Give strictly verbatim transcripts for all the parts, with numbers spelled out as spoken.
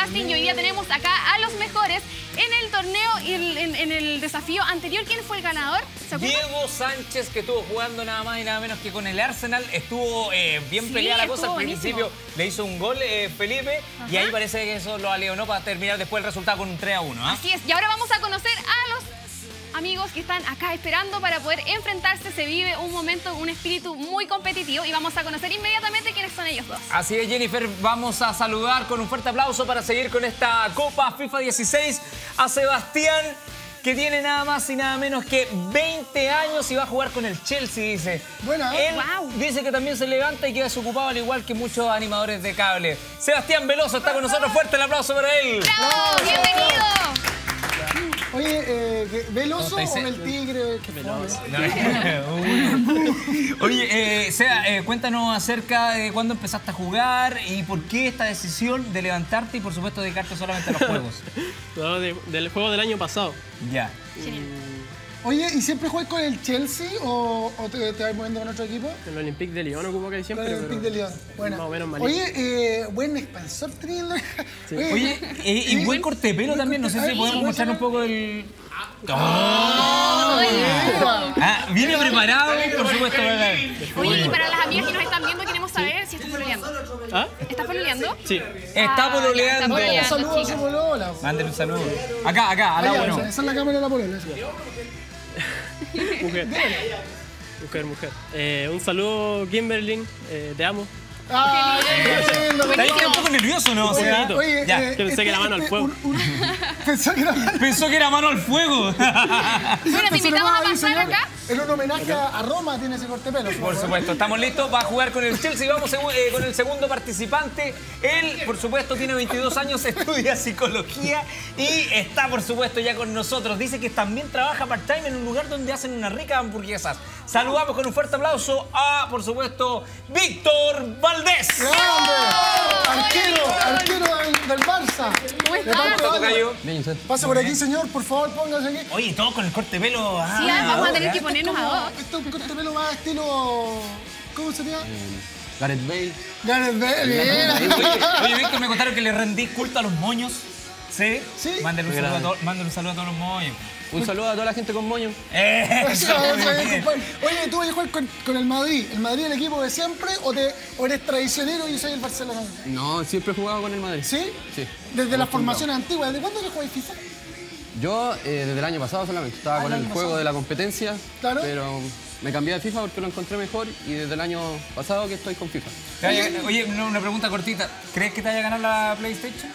casting y hoy día tenemos acá a los mejores en el torneo y en, en, en el desafío anterior. ¿Quién fue el ganador? Diego Sánchez, que estuvo jugando nada más y nada menos que con el Arsenal. Estuvo eh, bien sí, peleada la cosa. Al buenísimo. principio le hizo un gol eh, Felipe. Ajá. Y ahí parece que eso lo aleonó para terminar después el resultado con un tres a uno. ¿eh? Así es. Y ahora vamos a conocer a los amigos que están acá esperando para poder enfrentarse. Se vive un momento, un espíritu muy competitivo y vamos a conocer inmediatamente quiénes son ellos dos. Así es, Jennifer, vamos a saludar con un fuerte aplauso para seguir con esta Copa FIFA dieciséis a Sebastián, que tiene nada más y nada menos que veinte años y va a jugar con el Chelsea, dice. Bueno, ¿eh? Él wow. dice que también se levanta y queda desocupado al igual que muchos animadores de cable. Sebastián Veloso está con nosotros, fuerte el aplauso para él. ¡Bravo! ¡Bienvenido! Oye, eh, ¿Veloso o el tigre? Veloso. Oye, eh, Seba, eh, cuéntanos acerca de cuándo empezaste a jugar y por qué esta decisión de levantarte y por supuesto dedicarte solamente a los juegos. No, de, del juego del año pasado. Ya. Genial. Oye, ¿y siempre juegas con el Chelsea o, o te, te vas moviendo con otro equipo? El Olympique de Lyon ocupo casi siempre. Con el Olympique de Lyon. Bueno. Más o menos malito. Oye, eh, buen expansor teniendo. Sí. Oye, Oye, eh, y buen corte de pelo también. No sé si podemos mostrar un poco el... ¡Oh! Ah, viene preparado, por supuesto. Oye, y para las amigas que nos están viendo, queremos saber si estás pololeando. ¿Ah? ¿Estás pololeando? Sí. Está Ah, pololeando. ya, está un saludo a su polola. Mándale un saludo. Acá, acá, al Allá, agua, no. esa es la cámara de la polola. Sí. Mujer. Mujer, mujer. Eh, un saludo, Kimberly. Eh, te amo. Ah, qué lindo. Está ahí que era un poco nervioso, ¿no? O sea, Oye, ya. eh, Que pensé que era mano al fuego. un- un- Pensó que era mano. Pensó que era mano al fuego. Bueno, te invitamos a pasar acá. En un homenaje a a Roma tiene ese corte de pelo. Por supuesto, estamos listos. Va a jugar con el Chelsea. Vamos eh, con el segundo participante. Él, por supuesto, tiene veintidós años, estudia psicología y está, por supuesto, ya con nosotros. Dice que también trabaja part-time en un lugar donde hacen unas ricas hamburguesas. Saludamos con un fuerte aplauso a, por supuesto, Víctor Valdés. ¡Grande! Arquero, arquero del, del Barça. ¿Cómo De estás? tantos años. Tocayo. Pase por aquí, señor, por favor, póngase aquí. Oye, todo con el corte de pelo. Ah, Sí, vamos a ahora. tener que ponernos a dos. Esto es un corte de pelo más estilo... ¿Cómo sería? Gareth Bale. Gareth Bale. Mira. Oye, oye, Víctor, me contaron que le rendí culto a los moños. ¿Sí? Sí. Mándale un, Muy saludo a, grande. to- mándale un saludo a todos los moños. Un saludo a toda la gente con moño. Eso, Eso, muy eso es, bien. compadre. Oye, ¿tú vas a jugar con, con el Madrid? ¿El Madrid el equipo de siempre o, te, o eres traicionero y soy el Barcelona? No, siempre he jugado con el Madrid. ¿Sí? Sí. Desde las formaciones antiguas. ¿Desde cuándo que jugáis FIFA? Yo eh, desde el año pasado solamente estaba Ah, con el el año juego pasado. de la competencia, Claro. pero me cambié de FIFA porque lo encontré mejor y desde el año pasado que estoy con FIFA. Te vaya- Oye, una una pregunta cortita. ¿Crees que te vaya a ganar la PlayStation?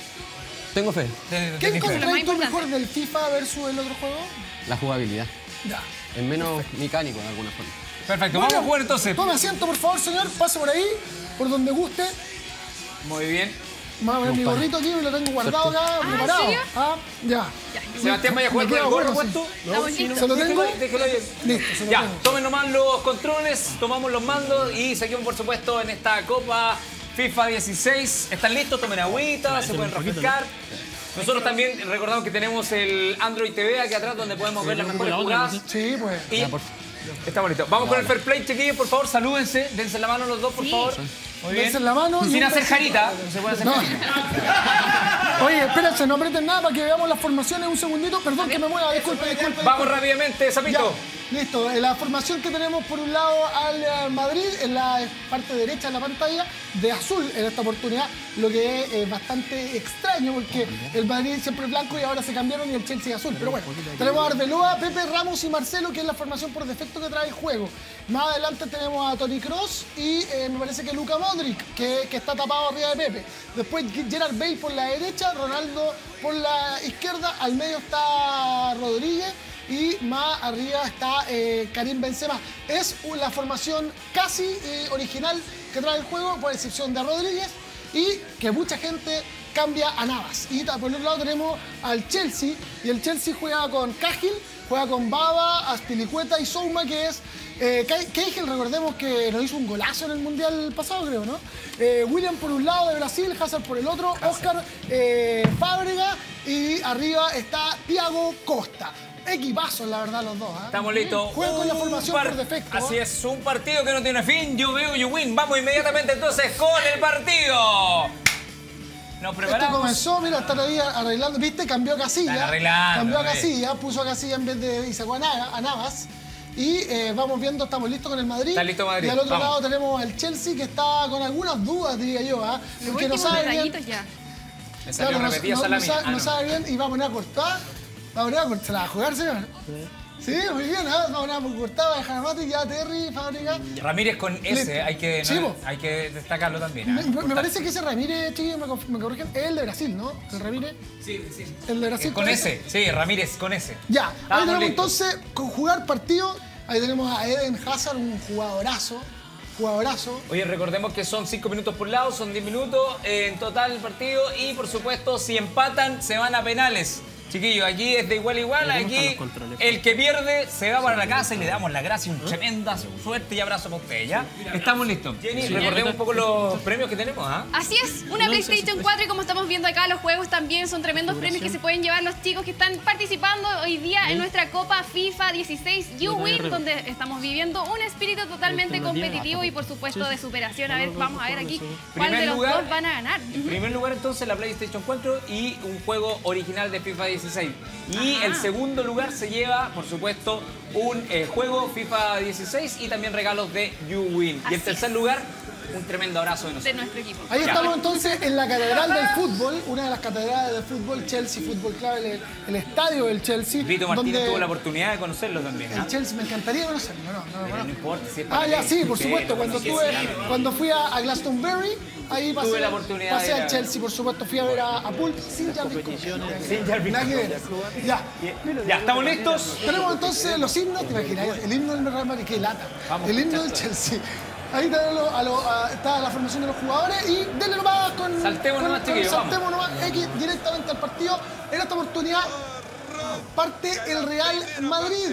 Tengo fe, Te- ¿Qué tenés fe. Lo más encontráis tú importante. mejor del FIFA versus el otro juego? la jugabilidad. Ya. Es menos mecánico de alguna forma. Perfecto, vamos a jugar entonces. Tome asiento, por favor, señor. Pase por ahí, por donde guste. Muy bien. Vamos a ver mi gorrito aquí, lo tengo guardado acá, ¿en preparado. serio? Ah, ya. Sebastián, vaya a jugar Me con el queda gorro bueno, puesto. Estamos listos. ¿Se lo tengo? Déjelo, déjelo ahí. Listo, se lo Ya, tengo. tomen nomás los controles, tomamos los mandos y seguimos, por supuesto, en esta Copa FIFA dieciséis. ¿Están listos? Tomen agüita, se pueden refrescar. Nosotros también recordamos que tenemos el Android T V aquí atrás donde podemos ver las mejores jugadas. Sí, pues. Y está bonito. Vamos con el fair play, chiquillos, por favor, salúdense, dense la mano los dos, por Sí. favor. Muy bien. Dense la mano y Sin un hacer besito. jarita, no se puede hacer No. jarita. Oye, espérense, no aprieten nada para que veamos las formaciones un segundito. Perdón que me mueva, disculpe, disculpe. Vamos disculpe. rápidamente, Zapito. Ya, listo. Eh, La formación que tenemos por un lado al eh, Madrid, en la parte derecha de la pantalla, de azul en esta oportunidad, lo que es eh, bastante extraño porque el Madrid siempre es blanco y ahora se cambiaron y el Chelsea es azul. Pero bueno, tenemos a Arbeloa, Pepe, Ramos y Marcelo, que es la formación por defecto que trae el juego. Más adelante tenemos a Toni Kroos y eh, me parece que Luka Modric, que, que está tapado arriba de Pepe. Después Gerard Bale por la derecha, Ronaldo por la izquierda, al medio está Rodríguez y más arriba está eh, Karim Benzema. Es la formación casi eh, original que trae el juego, por excepción de Rodríguez, y que mucha gente cambia a Navas. Y por otro lado tenemos al Chelsea, y el Chelsea juega con Cahill, juega con Baba, Azpilicueta y Souma, que es... Eh, Cahill, recordemos que nos hizo un golazo en el Mundial pasado, creo, ¿no? Eh, William por un lado de Brasil, Hazard por el otro, Oscar eh, Fábrega, y arriba está Thiago Costa. Equipazos, la verdad, los dos. ¿eh? Estamos listos. Juegan con la Un formación par- por defecto. Así ¿eh? es, un partido que no tiene fin. Yo veo you win. Vamos inmediatamente entonces con el partido. nos Esto preparamos. comenzó, mira, están ahí arreglando, ¿viste? Cambió Casilla. Están arreglando, Cambió a hombre. Casilla, puso a Casilla en vez de y sacó a, Nava- a Navas. Y eh, vamos viendo, estamos listos con el Madrid. Está listo Madrid, Y al otro vamos. lado tenemos al Chelsea que está con algunas dudas, diría yo, ¿ah? Los Porque no últimos sabe bien. detallitos ya. Me salió Claro, no, repetida no- no salami. sabe, Ah, no no. sabe bien y va a poner a cortar. Va a poner a cortar. ¿Se la va a jugar, señor? Sí, muy bien, ¿ah? Va a poner a cortar, va a dejar a Mati, ya Terry, Fábrica. Ramírez con S, Listo. hay que, Sí, no, po. hay que destacarlo también. Me, ¿eh? me parece que ese Ramírez, chiquillos, me, conf- me corrigen, es el de Brasil, ¿no? El Ramírez. Sí, sí. El de Brasil. Con S, sí, Ramírez con S. Ya, ahí Estábamos tenemos listos. entonces, con jugar partido, ahí tenemos a Eden Hazard, un jugadorazo, jugadorazo. Oye, recordemos que son cinco minutos por lado, son diez minutos eh, en total el partido y por supuesto si empatan se van a penales. Chiquillos, aquí es de igual a igual, ¿Cómo están aquí los controles? el que pierde se va para la casa y le damos las gracias, un tremenda suerte y abrazo para ustedes, ¿ya? Estamos listos. Jenny, recordemos un poco los premios que tenemos, ¿ah? Así es, una PlayStation cuatro y como estamos viendo acá los juegos también son tremendos premios que se pueden llevar los chicos que están participando hoy día en nuestra Copa FIFA dieciséis U-Win, donde estamos viviendo un espíritu totalmente competitivo y por supuesto de superación. A ver, vamos a ver aquí cuál Primer de los lugar- dos van a ganar. En primer lugar entonces la PlayStation cuatro y un juego original de FIFA dieciséis. Y Ajá. el segundo lugar se lleva, por supuesto, un eh, juego FIFA dieciséis y también regalos de YouWin. Y en Así tercer lugar, un tremendo abrazo de De nosotros. nuestro equipo. Ahí Ya. estamos entonces en la Catedral del Fútbol, una de las catedrales del fútbol, Chelsea Fútbol Club, el, el estadio del Chelsea. Vito Martínez donde tuvo la oportunidad de conocerlo también. ¿ah? El Chelsea, me encantaría conocerlo, no, no, no, Pero no. no importa si es Ah, para ya, ti, sí, por que supuesto. lo Cuando, conocí, tuve, sí. cuando fui a, a Glastonbury, ahí pasé, Tuve la oportunidad pasé de ir al a- Chelsea, por supuesto. Fui a ver a, a Pulp sin Jarvis Cocker. Sin Jarvis Nada que ver. Ya. Ya, ¿estamos listos? Tenemos entonces los himnos, te imaginas, el himno del Real Madrid, qué lata. Vamos, el himno del Chelsea. Ahí tenemos a lo- a- está la formación de los jugadores y denle nomás con. Saltemos con- nomás, con- chiquillos, vamos. Saltemos nomás X directamente al partido. En esta oportunidad parte el Real Madrid.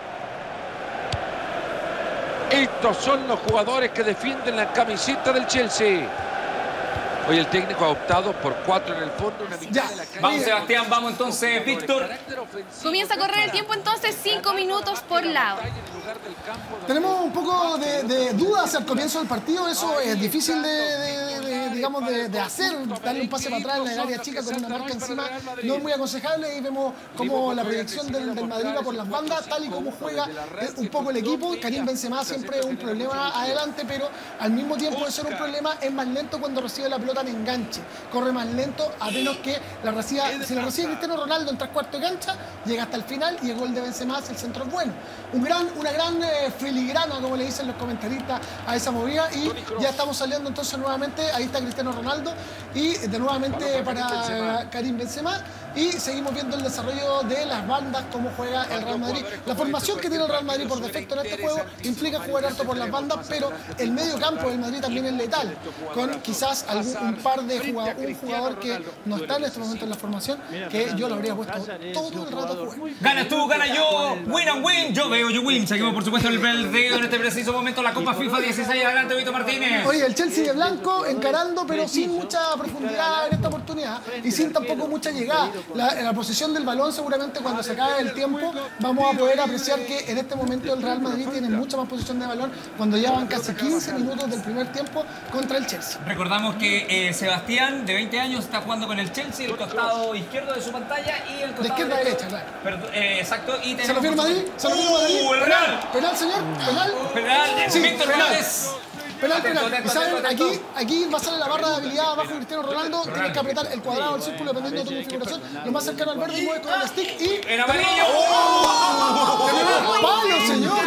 Estos son los jugadores que defienden la camiseta del Chelsea. Hoy el técnico ha optado por cuatro en el fondo. Una mitad Ya, de la cancha. Vamos, Sebastián, vamos entonces, Víctor. Comienza a correr el tiempo entonces, cinco minutos por lado. Tenemos un poco de, de dudas al comienzo del partido, eso es difícil de, de- de- digamos, de, de hacer, darle un pase para atrás en el área chica con una marca encima no es muy aconsejable y vemos como la proyección del, del Madrid va por las bandas, tal y como juega eh, un poco el equipo. Karim Benzema siempre es un problema adelante, pero al mismo tiempo de ser un problema es más lento cuando recibe la pelota en enganche, corre más lento a menos que la reciba, si la recibe Cristiano Ronaldo en tres cuartos de cancha, llega hasta el final y el gol de Benzema, el centro es bueno. Un gran, una gran eh, filigrana, como le dicen los comentaristas a esa movida, y ya estamos saliendo entonces nuevamente, ahí está Cristiano Ronaldo y de nuevamente para Karim Benzema y seguimos viendo el desarrollo de las bandas, cómo juega el Real Madrid. La formación que tiene el Real Madrid por defecto en este juego implica jugar alto por las bandas, pero el medio campo del Madrid también es letal, con quizás algún, un par de jugadores, un jugador que no está en este momento en la formación, que yo lo habría puesto todo el rato a jugar. Ganas tú, gana yo, win and win, yo veo you win. Seguimos por supuesto el partido en este preciso momento, la Copa FIFA dieciséis, adelante Vito Martínez. Oye, el Chelsea de blanco encarando, pero sin mucha profundidad en esta oportunidad y sin tampoco mucha llegada. La, en la posesión del balón, seguramente cuando se acabe el tiempo, vamos a poder apreciar que en este momento el Real Madrid tiene mucha más posesión de balón cuando ya van casi quince minutos del primer tiempo contra el Chelsea. Recordamos que eh, Sebastián, de veinte años, está jugando con el Chelsea, el costado izquierdo de su pantalla y el costado izquierda a derecho. derecha, claro. Perdón, eh, exacto. Y ¿Se lo viene Madrid? ¿Se lo viene Madrid? ¡Uh, el Penal, Real! penal, señor, penal. Penal, Sí, Víctor penal. Morales. Penal, Atento, penal. Y atento, saben, atento, aquí, atento. aquí va a salir la barra de habilidad abajo de Cristiano Ronaldo. Tienes que apretar el cuadrado, el círculo, dependiendo de tu configuración. Lo más cercano al verde, mueve con el stick y... En amarillo. ¡Tenemos el palo, señor!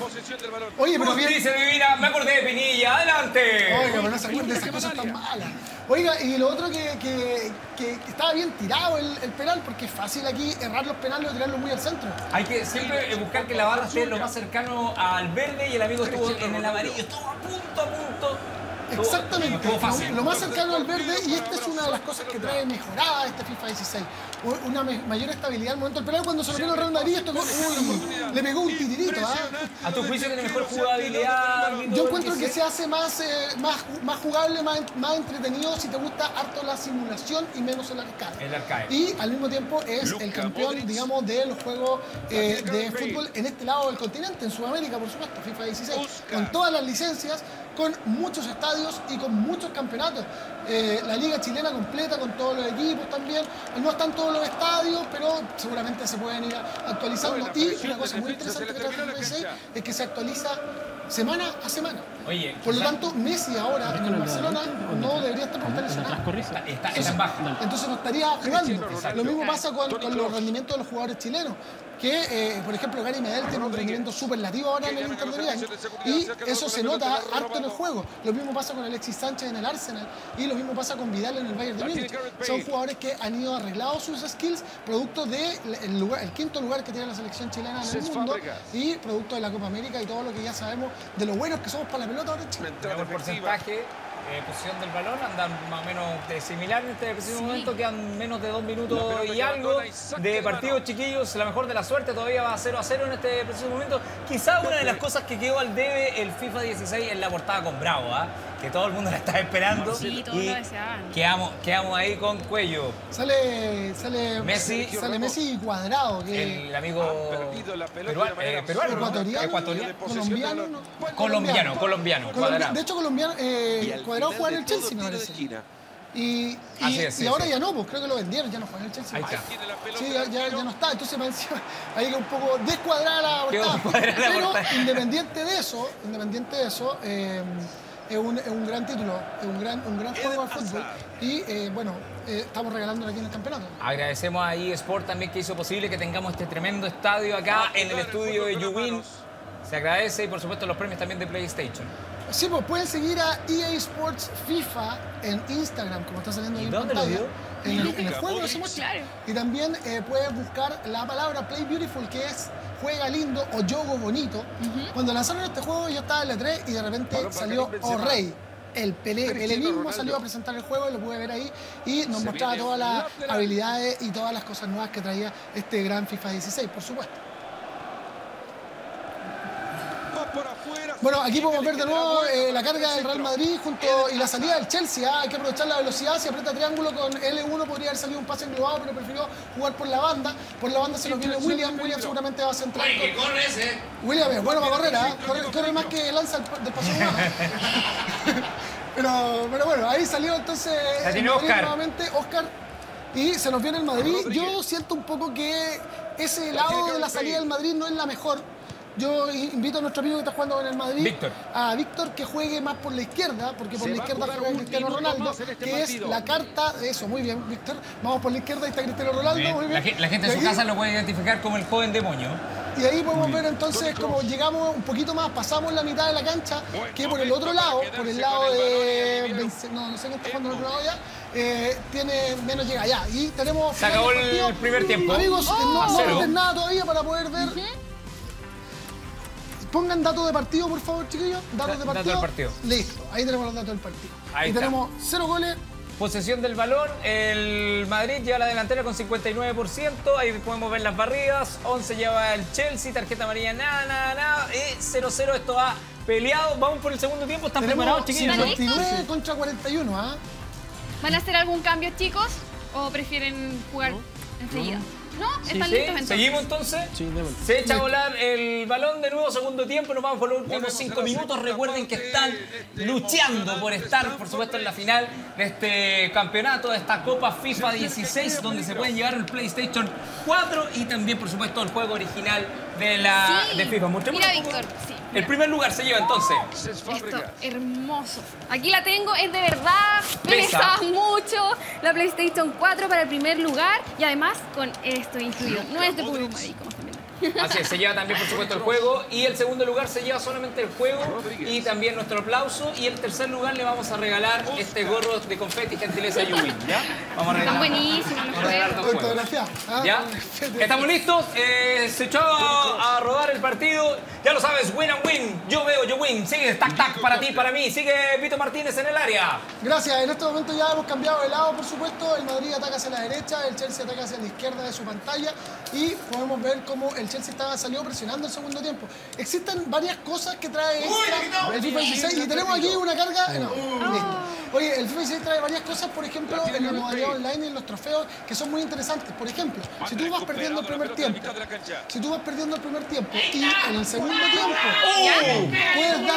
Oye, pero bien... Justicia divina, me acordé de Pinilla, adelante. Oiga, pero no se acuerden de esas cosas tan malas. Oiga, y lo otro que, que, que, que estaba bien tirado el, el penal, porque es fácil aquí errar los penales o tirarlos muy al centro. Hay que siempre buscar que la barra esté lo más cercano al verde y el amigo estuvo en el amarillo, estuvo a punto, a punto. Estuvo- Exactamente, Estuvo fácil. lo, lo más cercano al verde, y esta es una de las cosas que trae mejorada este FIFA dieciséis. U- Una me- mayor estabilidad al momento del penal. Cuando se lo vino el Real Madrid, esto, uy, le pegó un titirito. ¿Ah? A tu juicio tiene mejor jugabilidad. Yo encuentro que se hace más, eh, más, más jugable, más, más entretenido si te gusta harto la simulación y menos el arcade. El arcade. Y al mismo tiempo es el campeón, digamos, de los juegos eh, de fútbol en este lado del continente, en Sudamérica, por supuesto, FIFA dieciséis, con todas las licencias, con muchos estadios estadios y con muchos campeonatos. Eh, la liga chilena completa con todos los equipos también. No están todos los estadios, pero seguramente se pueden ir actualizando. Y una cosa muy interesante que trae el FIFA dieciséis es que se actualiza semana a semana. Oye, por lo tanto, Messi ahora en el Barcelona no debería estar por lesionado. Está, está, está en baja. Entonces no estaría jugando. Lo mismo pasa con, con los rendimientos de los jugadores chilenos. Que, eh, por ejemplo, Gary Medel tiene un rendimiento superlativo ahora en el Inter de Milán y eso se nota harto en el juego. Lo mismo pasa con Alexis Sánchez en el Arsenal y lo mismo pasa con Vidal en el Bayern de Múnich. Son jugadores que han ido arreglados sus skills producto del de lugar, el quinto lugar que tiene la selección chilena en el mundo y producto de la Copa América y todo lo que ya sabemos de lo buenos que somos para la pelota ahora en Chile. El porcentaje, eh, posición del balón, andan más o menos de similar en este preciso sí. momento, quedan menos de dos minutos y algo de partidos, chiquillos. La mejor de la suerte, todavía va cero a cero en este preciso momento. Quizá una de las cosas que quedó al debe el FIFA dieciséis es la portada con Bravo, ¿eh? que todo el mundo la está esperando. Sí, todos y lo deseaban. Quedamos, quedamos ahí con Cuello. Sale, sale Messi, sale Messi y Cuadrado. Que el amigo peruano, eh, peruano ecuatoriano, ecuatoriano, colombiano, no, colombiano, colombiano, colombiano, colombiano. De hecho, colombiano, eh, Cuadrado juega en el Chelsea, me parece. Y, y, es, sí, y ahora sí. ya no, pues creo que lo vendieron, ya no juega en el Chelsea. Ahí está. Sí, ya, ya, ya no está. Entonces, ahí un poco descuadrada la portada. Pero independiente de eso, independiente de eso, eh, es, un, es un gran título, es un gran, un gran juego al fútbol. Y eh, bueno, eh, estamos regalándolo aquí en el campeonato. Agradecemos a eSport también que hizo posible que tengamos este tremendo estadio acá en el estudio de YouWin. Se agradece y por supuesto los premios también de PlayStation. Sí, pues pueden seguir a E A Sports FIFA en Instagram, como está saliendo ahí en ¿Dónde pantalla. lo vio? En el, en el juego lo se muestra. Claro. Y también eh, puedes buscar la palabra Play Beautiful, que es juega lindo o juego bonito. Uh-huh. Cuando lanzaron este juego yo estaba en la tres y de repente salió Oh Rey. El Pelé, Pelé mismo salió a presentar el juego, lo pude ver ahí y nos mostraba todas las habilidades y todas las cosas nuevas que traía este gran FIFA dieciséis, por supuesto. Bueno, aquí podemos ver de nuevo eh, la carga del Real Madrid junto y la salida del Chelsea. ¿eh? Hay que aprovechar la velocidad. Si aprieta triángulo con L uno podría haber salido un pase englobado, pero prefirió jugar por la banda. Por la banda se nos viene William. William seguramente va a centrar. Oye, que corre ese. William es bueno para correr, ¿eh? corre, corre más que lanza del paso humano. pero, pero bueno, ahí salió entonces la tiene Madrid Oscar. nuevamente. Oscar. Y se nos viene el Madrid. Yo siento un poco que ese lado de la salida del Madrid no es la mejor. Yo invito a nuestro amigo que está jugando en el Madrid, Víctor. a Víctor, que juegue más por la izquierda, porque por la izquierda juega Cristiano Ronaldo, que es la carta de eso. Muy bien, Víctor. Vamos por la izquierda, ahí está Cristiano Ronaldo. Bien. Muy bien. La, la gente en su casa lo puede identificar como el joven demonio. Y ahí podemos ver entonces como llegamos un poquito más, pasamos la mitad de la cancha, que por el otro lado, por el lado de... No, no sé quién está jugando por el otro lado ya. Eh, tiene menos llega allá. Y tenemos... Se acabó el primer tiempo. Amigos, Oh, no, no cero. meten nada todavía para poder ver... Uh-huh. Pongan datos de partido, por favor, chiquillos. Datos de partido. Datos del partido. Listo, ahí tenemos los datos del partido. Ahí y está. tenemos cero goles. Posesión del balón, el Madrid lleva la delantera con cincuenta y nueve por ciento, ahí podemos ver las barridas, once lleva el Chelsea, tarjeta amarilla, nada, nada, nada, y cero cero, esto va peleado, vamos por el segundo tiempo, ¿están Tenemos preparados, chiquillos? cincuenta y nueve contra cuarenta y uno, ¿ah? ¿Van a hacer algún cambio, chicos? ¿O prefieren jugar No. enseguida? ¿No? Sí, ¿Están sí. listos entonces? ¿Seguimos entonces? Sí, démosle. Se echa a volar el balón de nuevo, segundo tiempo, nos vamos por los últimos cinco minutos. Recuerden que están luchando por estar, por supuesto, en la final de este campeonato, de esta Copa FIFA dieciséis, donde se pueden llevar el PlayStation cuatro y también, por supuesto, el juego original de, la, Sí. de FIFA. Mostremos Mira, un poco. Víctor, sí. El primer lugar se lleva entonces. Esto, hermoso. Aquí la tengo, es de verdad, me Pesa. pesaba mucho. La PlayStation cuatro para el primer lugar y además con esto incluido. No es de puro Madrid, como están viendo. Así es, se lleva también, por supuesto, el juego. Y el segundo lugar se lleva solamente el juego y también nuestro aplauso. Y el tercer lugar le vamos a regalar este gorro de confeti gentileza YouWin, ¿ya? Vamos a Están regalar. buenísimos los Vamos a regalar juegos. dos juegos. Ortografía. ¿ah? ¿Ya? ¿Estamos listos? Eh, se echó a, a rodar el partido. Ya lo sabes, win and win. Yo veo, yo win. Sigue, tac, tac, para ti, para mí. Sigue Vito Martínez en el área. Gracias. En este momento ya hemos cambiado de lado, por supuesto. El Madrid ataca hacia la derecha, el Chelsea ataca hacia la izquierda de su pantalla. Y podemos ver cómo el Chelsea estaba salió presionando el segundo tiempo. Existen varias cosas que trae extra el FIFA dieciséis. Y tenemos aquí una carga... No, listo. Oye, el FIFA dieciséis trae varias cosas, por ejemplo, en la modalidad online y en los trofeos, que son muy interesantes. Por ejemplo, si tú vas perdiendo el primer tiempo, si tú vas perdiendo el primer tiempo y en el segundo tiempo puedes dar vuelta al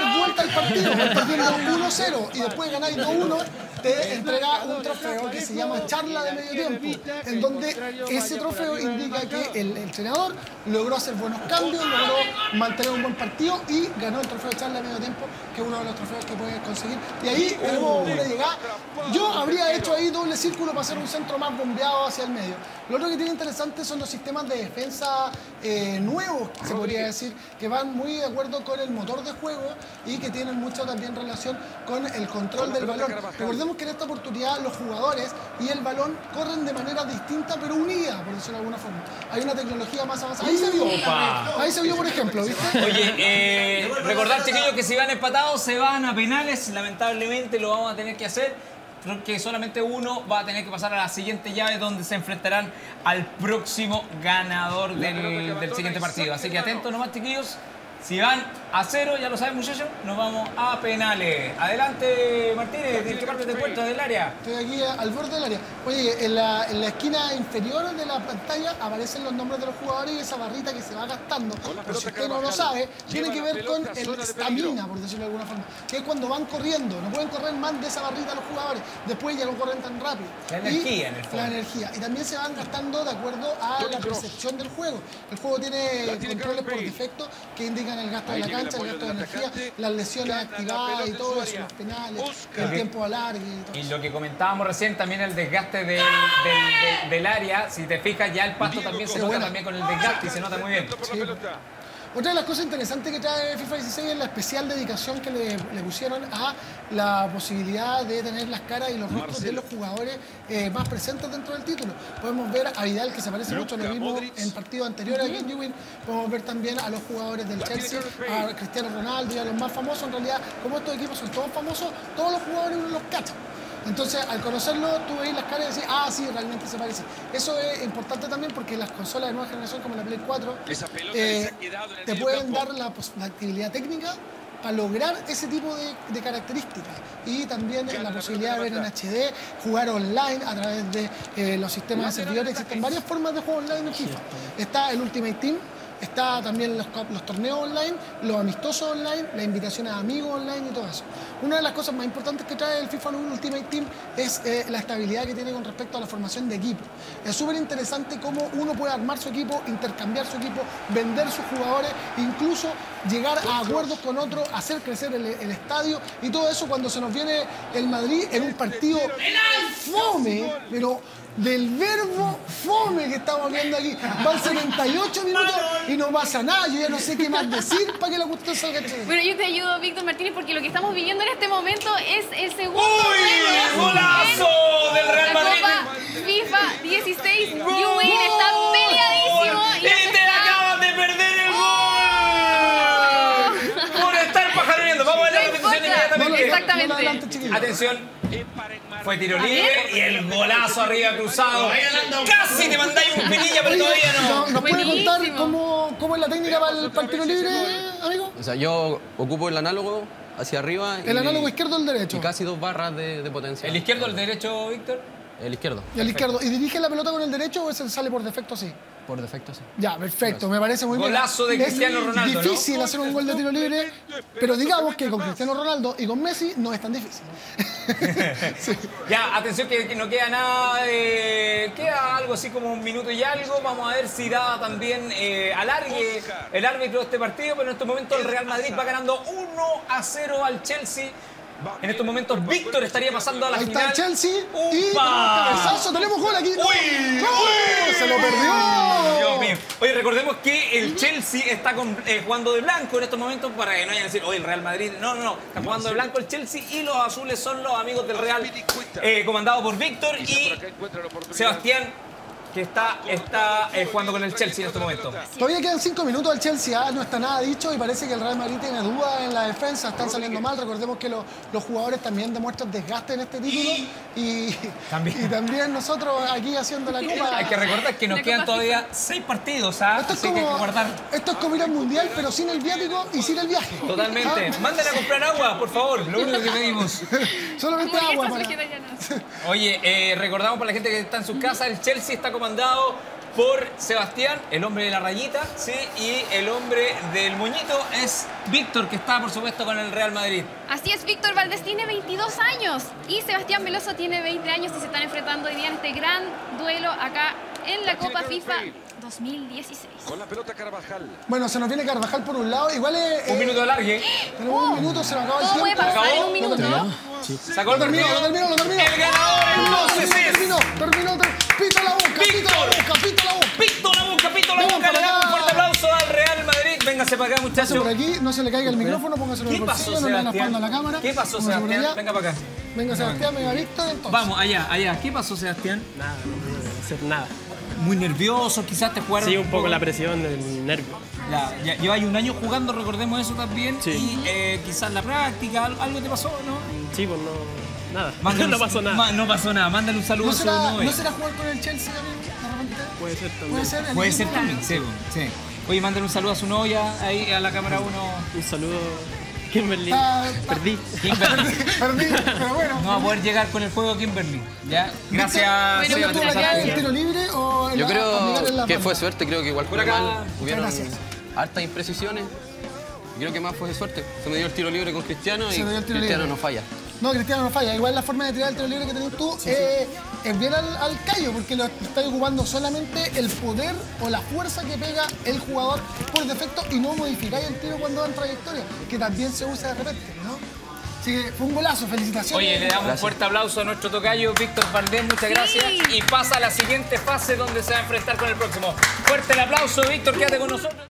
el partido, vas perdiendo uno cero y después ganáis dos uno, te entrega un trofeo que se llama charla de medio tiempo, en donde ese trofeo indica que el entrenador logró hacer buenos cambios, logró mantener un buen partido y ganó el trofeo de charla de medio tiempo, que es uno de los trofeos que puedes conseguir. Y ahí tenemos una llegada. Yo habría hecho ahí doble círculo para hacer un centro más bombeado hacia el medio. Lo otro que tiene interesante son los sistemas de defensa eh, nuevos, se podría decir, que van muy de acuerdo con el motor de juego y que tienen mucho también relación con el control del balón. Recordemos que en esta oportunidad los jugadores y el balón corren de manera distinta pero unida, por decirlo de alguna forma. Hay una tecnología más avanzada. Ahí se vio, ahí se vio por ejemplo, ¿viste? Oye, eh, recordar, chiquillos, que si van empatados se van a penales, lamentablemente lo vamos a tener que hacer. Creo que solamente uno va a tener que pasar a la siguiente llave, donde se enfrentarán al próximo ganador del, del siguiente partido. Así que atentos nomás, chiquillos. Si van a cero, ya lo saben, muchachos, nos vamos a penales. Adelante, Martínez, ¿de qué parte te encuentras del área? Estoy aquí al borde del área. Oye, en la, en la esquina inferior de la pantalla aparecen los nombres de los jugadores y esa barrita que se va gastando. Pero si usted no lo sabe, tiene que ver con el estamina, por decirlo de alguna forma. Que es cuando van corriendo. No pueden correr más de esa barrita los jugadores. Después ya no corren tan rápido. La energía, en el fondo. La energía. Y también se van gastando de acuerdo a la percepción del juego. El juego tiene controles por defecto que indican el gasto de la cancha, el gasto de energía, las lesiones activadas y todo eso, los penales, el tiempo alargue y todo Y eso. lo que comentábamos recién, también el desgaste del, del, del, del área. Si te fijas, ya el pasto también se nota también con el desgaste y se nota muy bien. Sí. Otra de las cosas interesantes que trae FIFA dieciséis es la especial dedicación que le, le pusieron a la posibilidad de tener las caras y los rostros de los jugadores eh, más presentes dentro del título. Podemos ver a Vidal, que se parece mucho, lo vimos en partidos anteriores aquí en Newin. Podemos ver también a los jugadores del Chelsea, a Cristiano Ronaldo y a los más famosos. En realidad, como estos equipos son todos famosos, todos los jugadores uno los cacha. Entonces, al conocerlo, tú veis las caras y decís, ah, sí, realmente se parece. Eso es importante también porque las consolas de nueva generación, como la Play cuatro, eh, te pueden dar la, la actividad técnica para lograr ese tipo de, de características. Y también la posibilidad de ver en H D, jugar online a través de eh, los sistemas de servidores. Existen varias formas de juego online en FIFA. Está el Ultimate Team, está también los, los torneos online, los amistosos online, las invitaciones a amigos online y todo eso. Una de las cosas más importantes que trae el FIFA Ultimate Team es eh, la estabilidad que tiene con respecto a la formación de equipo. Es súper interesante cómo uno puede armar su equipo, intercambiar su equipo, vender sus jugadores, incluso llegar a acuerdos con otros, hacer crecer el, el estadio y todo eso cuando se nos viene el Madrid en un partido fome, pero del verbo fome que estamos viendo aquí. Van setenta y ocho minutos y no pasa nada. Yo ya no sé qué más decir para que la cuestión salga chévere. Bueno, yo te ayudo, Víctor Martínez, porque lo que estamos viviendo en este momento es el segundo ¡Uy! duelo ¡Golazo en del Real la Madrid! Copa FIFA dieciséis. You-Win está peleadísimo. ¡Y te acabas de perder el gol! Por estar pajareando. Vamos a ver la repetición inmediatamente. Exactamente. Adelante, chiquillos. Atención. Fue tiro libre y el golazo arriba cruzado. Casi te mandáis un pinilla, pero todavía no. ¿Nos puede Buenísimo. contar cómo, cómo es la técnica para el, para el tiro libre, amigo? O sea, yo ocupo el análogo hacia arriba. El y- análogo izquierdo o el derecho. Y casi dos barras de, de potencia. ¿El izquierdo o el derecho, Víctor? El izquierdo. Y el izquierdo. ¿Y dirige la pelota con el derecho o ese sale por defecto así? Por defecto, sí. Ya, perfecto, me parece muy bien. Golazo de Es Cristiano Ronaldo, ¿no? difícil hacer un gol de tiro libre, pero digamos que con Cristiano Ronaldo y con Messi no es tan difícil. Sí. Ya, atención que, que no queda nada, de- queda algo así como un minuto y algo. Vamos a ver si da también eh, alargue el árbitro de este partido, pero en estos momentos el Real Madrid va ganando uno a cero al Chelsea. En estos momentos Víctor estaría pasando a la Ahí final. está el Chelsea ¡Upa! y tenemos cabezazo, tenemos gol aquí. ¡No! ¡Uy! ¡No! ¡Uy! ¡Se lo perdió! Dios mío. Oye, recordemos que el Chelsea está con- eh, jugando de blanco en estos momentos para que no vayan a decir, oye, el Real Madrid. No, no, no. Está jugando de blanco el Chelsea y los azules son los amigos del Real, eh, comandado por Víctor y Sebastián, que está, está eh, jugando con el Chelsea en este momento. Todavía quedan cinco minutos al Chelsea, ¿ah? No está nada dicho y parece que el Real Madrid tiene dudas en la defensa, están saliendo mal. Recordemos que lo- los jugadores también demuestran desgaste en este título y También. y también nosotros aquí haciendo la copa. Hay que recordar que nos La quedan Copa todavía seis partidos, ¿ah? Esto es, Así que hay que como, guardar. esto es como ir al mundial, pero sin el viático y sin el viaje. Totalmente. ¿Ah? Manden a comprar agua, por favor. Lo único que pedimos. Solamente agua para... Hamburguesas vegetarianas. Oye, eh, recordamos para la gente que está en su casa, el Chelsea está comandado por Sebastián, el hombre de la rayita, ¿sí? Y el hombre del moñito es Víctor, que está, por supuesto, con el Real Madrid. Así es, Víctor Valdés tiene veintidós años y Sebastián Veloso tiene veinte años y se están enfrentando hoy día en este gran duelo acá en la Copa FIFA dos mil dieciséis. Con la pelota Carvajal. Bueno, se nos viene Carvajal por un lado. Igual es... Un eh, minuto de largue. Tenemos un minuto, se nos acaba el Todo puede tiempo. pasar en un ¿Acabó? minuto, ¿no? Sacó el Lo terminó, partido. lo terminó, lo terminó. El ganador entonces es... Terminó, terminó, terminó. Pito la boca, pito la boca, pito la boca. Pito la boca, pito la Venga boca. para Le damos un acá. fuerte aplauso al Real Madrid. Véngase para acá, Pase muchachos. por aquí, no se le caiga el micrófono, póngase en el ¿Qué pasó, bolsillo, no le den la Sebastián? espalda a la cámara. ¿Qué pasó, Póngase por Sebastián? allá. Venga para acá. Venga, Sebastián, venga, Víctor, entonces. Vamos, allá, allá. ¿Qué pasó, Sebastián? Nada, no pude hacer nada. Muy nervioso, quizás te jugaron Sí, un poco la presión del nervio. Ya, ya lleváis un año jugando, recordemos eso también. Sí. Y eh, quizás la práctica, algo, algo te pasó, ¿no? Sí, pues no, nada. Mándale no un- pasó nada. ma- no pasó nada. Mándale un saludo ¿No a su será, novia. ¿No será jugar con el Chelsea también, de repente? Puede ser también. Puede ser. el Puede ser equipo. también, sí, sí. Oye, mándale un saludo a su novia, ahí a la cámara uno. Un saludo, Kimberly. Ah, Perdí. Kimberly. Perdí, pero bueno. No va a poder llegar con el juego Kimberly. ¿Ya? Gracias, Bueno, ¿Dónde muchas tú la gracias. quedas, el tiro libre o en Yo la- aplicar en creo la que banda? fue suerte, creo que igual Por jugué acá. mal. Hubieron Gracias. hartas imprecisiones. Creo que más fue de suerte. Se me dio el tiro libre con Cristiano y Se me dio el tiro Cristiano libre. no falla. No, Cristiano no falla. Igual la forma de tirar el tiro libre que tenés tú eh, es bien al, al callo, porque lo estás ocupando solamente el poder o la fuerza que pega el jugador por defecto y no modificáis el tiro cuando va en trayectoria, que también se usa de repente, ¿no? Así que fue un golazo, felicitaciones. Oye, le damos un Gracias. fuerte aplauso a nuestro tocayo Víctor Valdés, muchas Sí. gracias. Y pasa a la siguiente fase donde se va a enfrentar con el próximo. Fuerte el aplauso, Víctor, quédate con nosotros.